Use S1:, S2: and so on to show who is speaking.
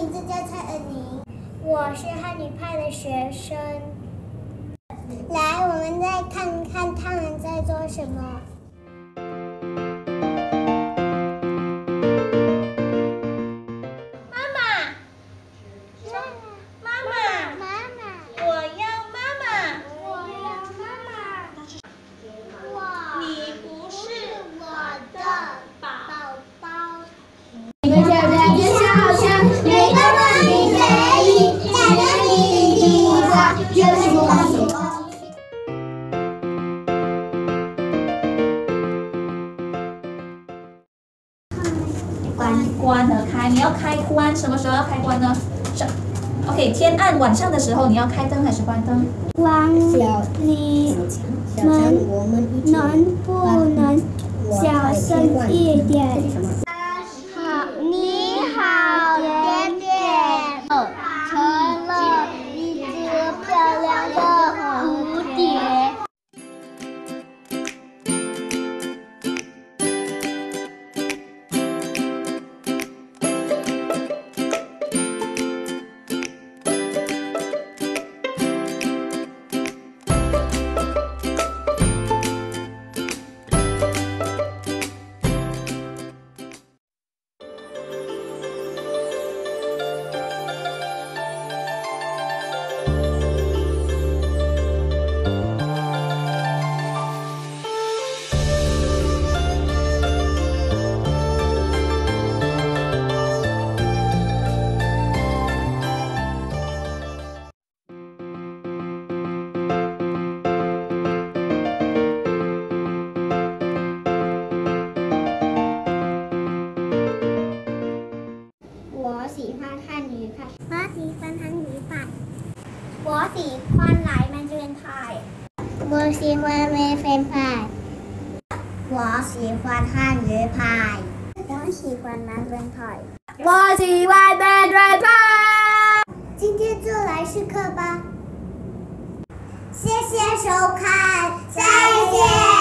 S1: 名字叫蔡恩妮，我是汉语派的学生。来，我们再看看他们在做什么。
S2: 关和开，你要开关，什么时候要开关呢？OK， 天暗晚上的时候，你要开灯还是关灯？
S1: 关。你们能不能小声一点？好，你好，点点。成了一只漂亮的蝴蝶。我喜欢汉语派。我喜欢汉语派。我喜欢来Mandarin PIE。我喜欢美菲派。我喜欢汉语派。我喜欢Mandarin PIE。我喜欢Mandarin PIE。今天就来试课吧。谢谢收看，再见。